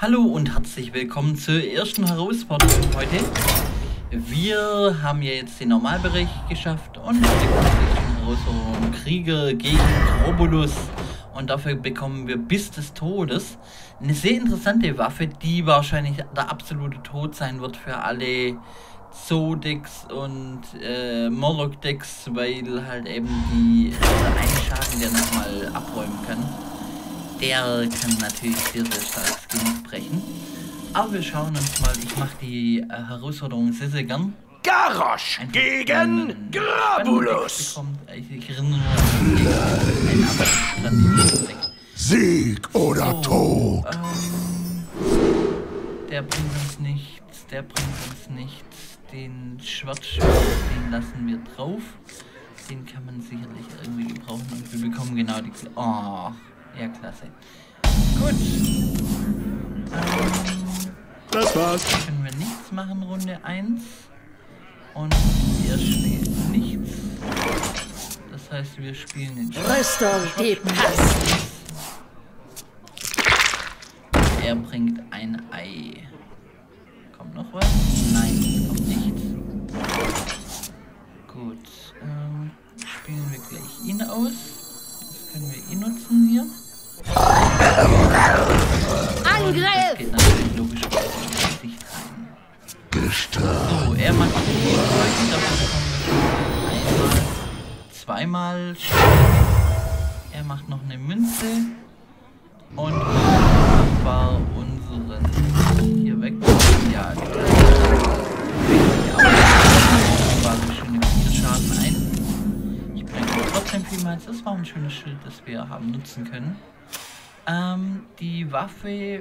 Hallo und herzlich willkommen zur ersten Herausforderung heute. Wir haben ja jetzt den Normalbereich geschafft und wir bekommen die ersten Herausforderungen Krieger gegen Krobulus. Und dafür bekommen wir Biss des Todes. Eine sehr interessante Waffe, die wahrscheinlich der absolute Tod sein wird für alle Zoodecks und Moloch-Decks, weil halt eben einen Schaden, der nochmal abräumen kann, der kann natürlich sehr, sehr stark das Genick brechen. Aber wir schauen uns mal, ich mache die Herausforderung sehr, sehr gern. Garrosh gegen Krobulus! Ich erinnere mich an einen Deck. Sieg oder Tod! Der bringt uns nichts, der bringt uns nichts. Den Schwarzschwert, den lassen wir drauf. Den kann man sicherlich irgendwie gebrauchen und wir bekommen genau die... Oh, ja, klasse. Gut. Das war's. Können wir nichts machen, Runde 1. Und er spielt nichts. Das heißt, wir spielen den Rüstung, die passt. Er bringt ein Ei. Kommt noch was? Nein, es kommt nichts. Gut. Spielen wir gleich ihn aus. Das können wir ihn nutzen hier. Angriff! Das geht natürlich logisch in das Gesicht rein. So, er macht die Zeug, dafür bekommen wir einmal, zweimal. Er macht noch eine Münze und war unseren hier weg. Ja, quasi schöne 4 Schaden ein. Ich bringe trotzdem vielmals. Das war ein schönes Schild, das wir haben nutzen können. Die Waffe.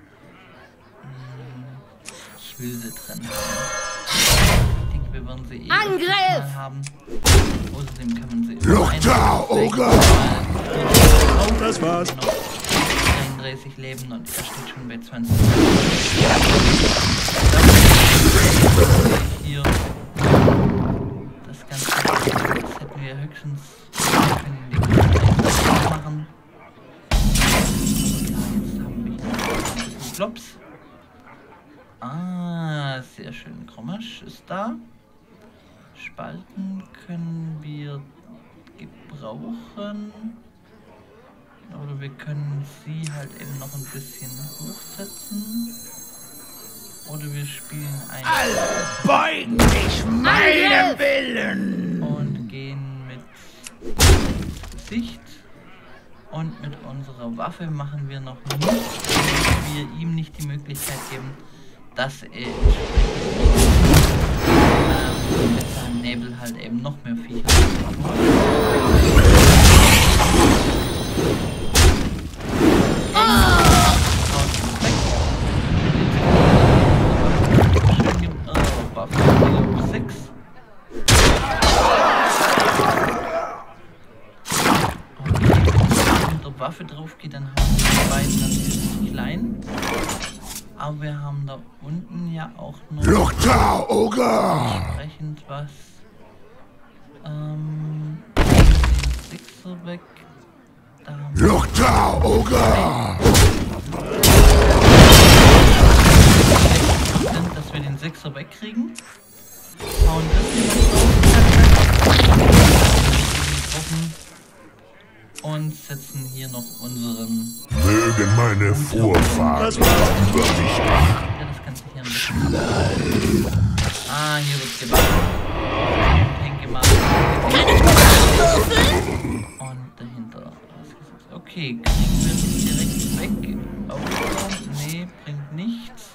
Ich will sie drin haben. Ich denke, wir werden sie eh mal haben. Außerdem kann man sie. Look da, Ogre! Das war's. 33 Leben und er steht schon bei 20. Hier. Das Ganze. Das hätten wir höchstens können den machen. Flops. Ah, sehr schön. Kromasch ist da. Spalten können wir gebrauchen. Oder wir können sie halt eben noch ein bisschen hochsetzen. Oder wir spielen ein... Alle beugen sich meinem Willen! Und gehen mit Gesicht. Und mit unserer Waffe machen wir noch nichts, weil wir ihm nicht die Möglichkeit geben, dass er mit seinem Nebel halt eben noch mehr Viecher machen. Waffe 6. Waffe drauf geht, dann haben wir die beiden natürlich klein. Aber wir haben da unten ja auch noch Look da, Ogre! entsprechend was. Den 6er weg. Da haben wir Look da, Ogre! dass wir den 6er wegkriegen. Hauen das hier noch drauf. Und setzen hier noch unseren... Mögen meine Vorfahren über mich achten. Ja, das kann sich hier ein bisschen... Ah, hier wird gebaut. Und dahinter ausgesetzt. Okay, kriegen wir das direkt weg? Aufbauen? Nee, bringt nichts.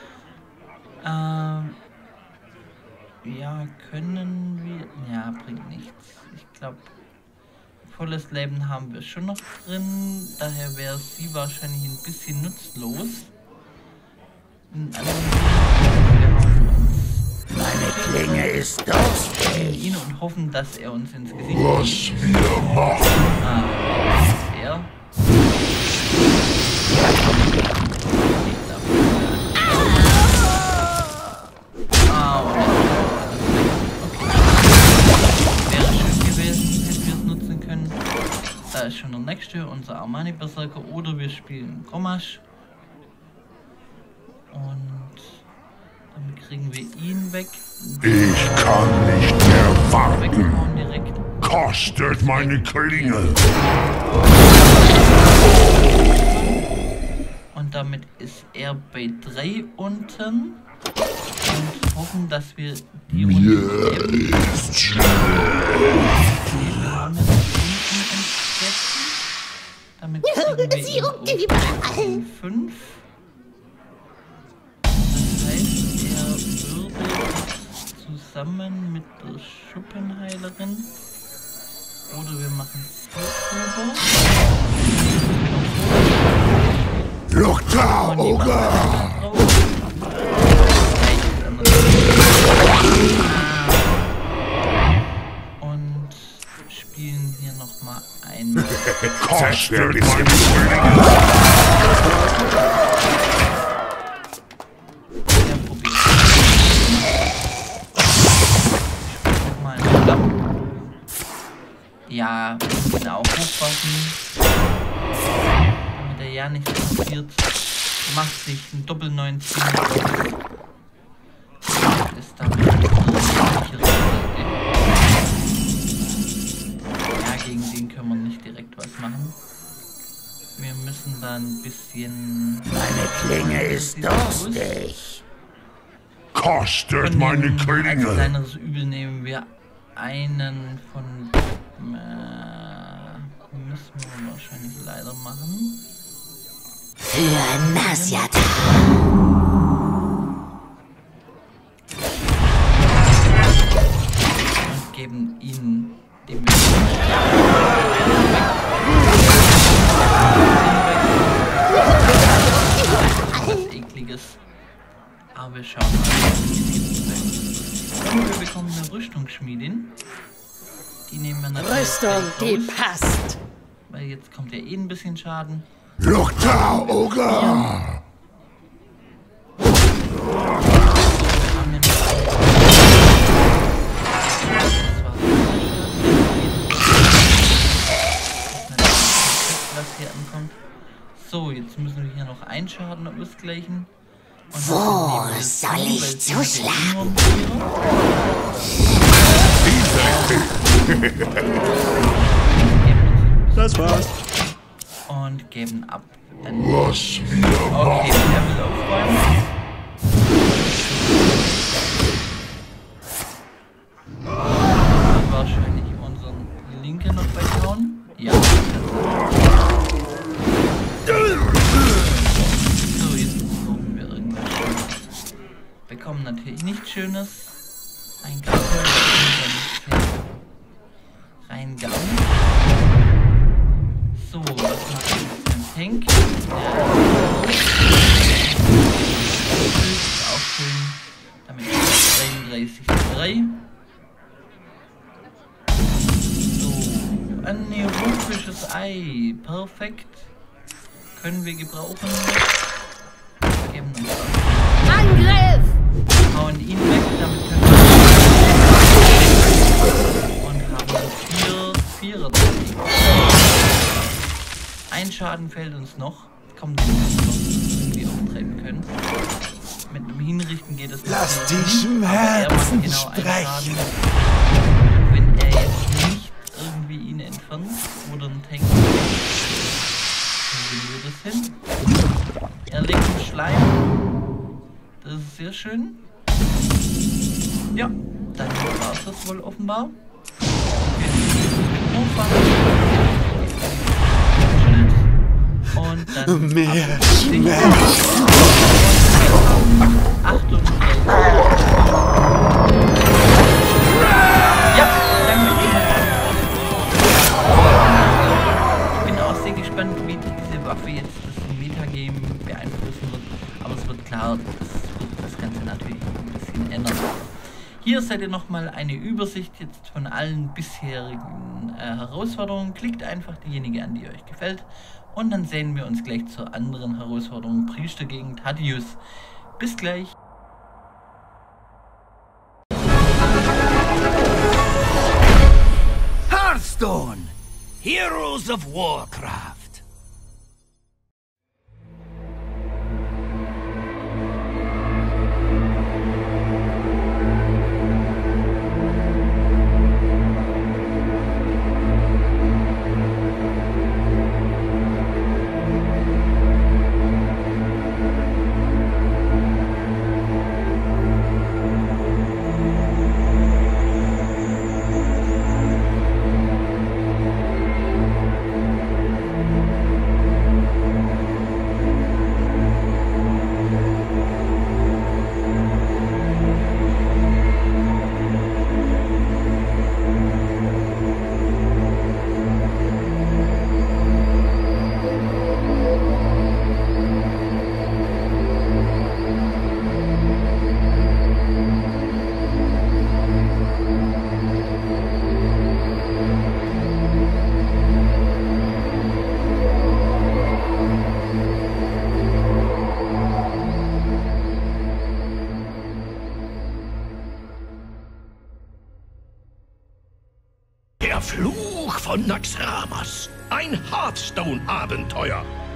Ja, können wir... Ja, bringt nichts. Ich glaube... Volles Leben haben wir schon noch drin, daher wäre sie wahrscheinlich ein bisschen nutzlos. Meine Klinge ist durstig. Ihn und hoffen, dass er uns ins Gesicht Was wir machen. Er. Da ist schon der nächste, unser Armani Berserker, oder wir spielen Kromasch. Und damit kriegen wir ihn weg. Ich kann nicht mehr warten. Weghauen direkt. Kostet meine Klinge. Und damit ist er bei 3 unten. Und hoffen, dass wir die Runde Mir ist schlecht. Damit kriegen wir ihn auf 5. Das heißt, er würde zusammen mit der Schuppenheilerin oder wir machen es so. Look da, Ogre! Und spielen hier nochmal einmal. Kostet meine Klinge. Ja, genau, hochpassen. Damit er ja nichts passiert. Macht sich ein Doppel 19. Ist damit ja, gegen den können wir nicht direkt was machen. Wir müssen da ein bisschen. Meine Klinge ist durstig. Kostet meine Als Klinge. kleineres Übel nehmen wir einen von. Müssen wir wahrscheinlich leider machen. Für Nasjata. Und geben ihn dem was Ekliges. Aber wir schauen mal. Und wir bekommen eine Rüstungsschmiedin. Die nehmen wir natürlich Rüstung, die raus, passt. weil jetzt kommt ja eh ein bisschen Schaden. Look da, Ogre! Haben wir noch- was hier ankommt. So, jetzt müssen wir hier noch einen Schaden ausgleichen. Und Wo soll ich zuschlagen? Das war's. Und geben ab. Was wir Okay, Level aufräumen. Wahrscheinlich unseren Linke noch weghauen. Ja. So, jetzt suchen wir irgendwas Schönes. Bekommen natürlich nichts Schönes. Ein Gaul. Rein Gaul. So, was macht jetzt ein Tank? Auch schön. Damit 33,3. So, ein neophisches Ei. Perfekt. Können wir gebrauchen. Geben uns Angriff! hauen ihn weg, damit können wir und haben dann 4er dagegen. Ein Schaden fällt uns noch. Kommt, den wir noch irgendwie auftreiben können. Mit dem Hinrichten geht es Lass die nicht, aber er macht Schmerzen genau einen sprechen. Schaden. Wenn er jetzt nicht irgendwie ihn entfernt oder einen Tank, dann gehen wir das hin. Er legt einen Schleim. Das ist sehr schön. Ja, dann war es das wohl offenbar. Und dann Mehr Schmerzen. 38. Ja, danke. Ich bin auch sehr gespannt, wie diese Waffe jetzt das Metagame beeinflussen wird. Aber es wird klar, das wird das Ganze natürlich ein bisschen ändern. Hier seht ihr nochmal eine Übersicht jetzt von allen bisherigen Herausforderungen. Klickt einfach diejenige an, die euch gefällt. Und dann sehen wir uns gleich zur anderen Herausforderung. Priester gegen Thaddeus. Bis gleich. Hearthstone! Heroes of Warcraft! Der Fluch von Naxxramas. Ein Hearthstone-Abenteuer.